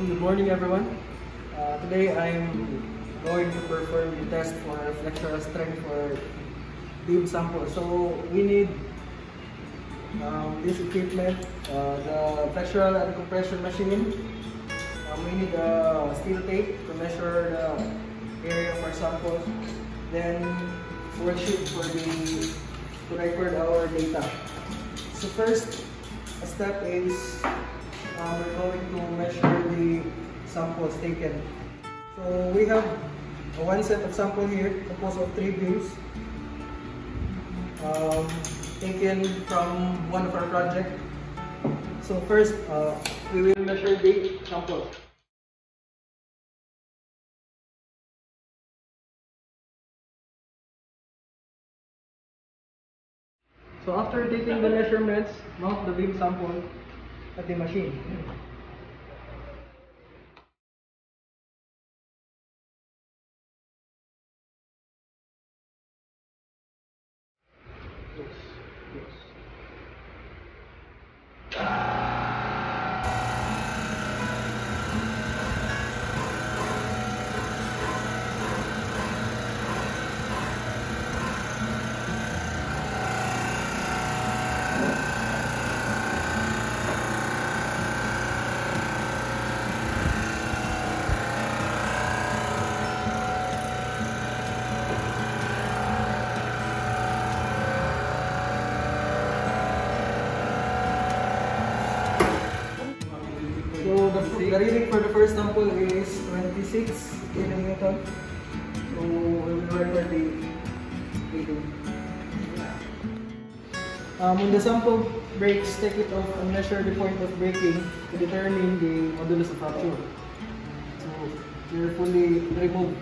Good morning, everyone. Today I'm going to perform the test for flexural strength for beam sample. So we need this equipment, the flexural and compression machine. We need a steel tape to measure the area of our samples. Then worksheet to record our data. So first step is we're going to measure the samples taken. So we have one set of sample here composed of 3 beams taken from one of our projects. So first we will measure the sample. So after taking the measurements, mount the beam sample at the machine. So the reading for the first sample is 26 kilonewton. So we will record the reading. When the sample breaks, take it off and measure the point of breaking to determine the modulus of rupture. So carefully remove.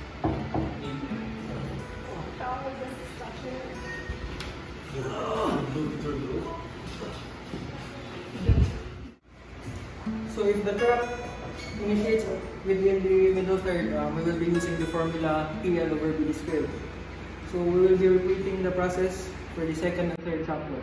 So if the crack initiates within the middle third, we will be using the formula PL over BD squared. So we will be repeating the process for the second and third sample.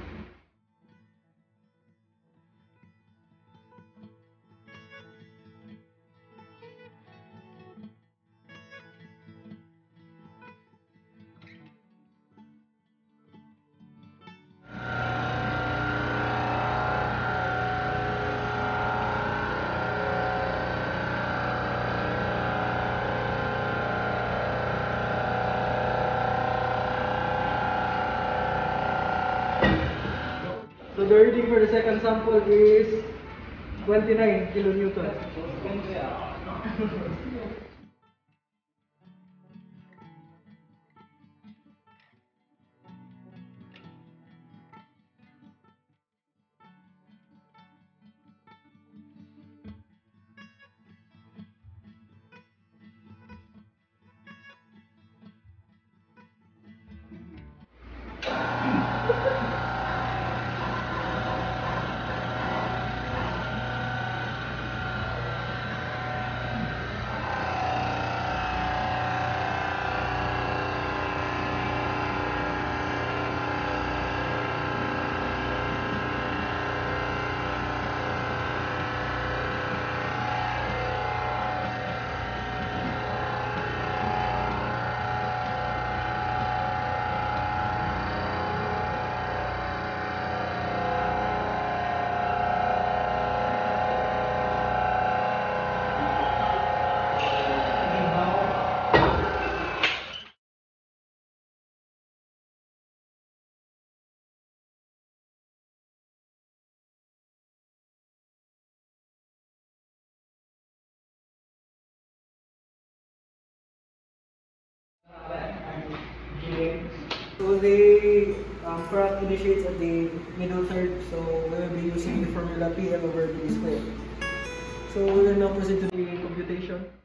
So the reading for the second sample is 29 kilonewton. So the crack initiates at the middle third, so we will be using the formula PL over B squared. So we will now proceed to the computation.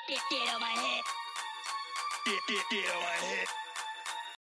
Get on my head. Get on my head.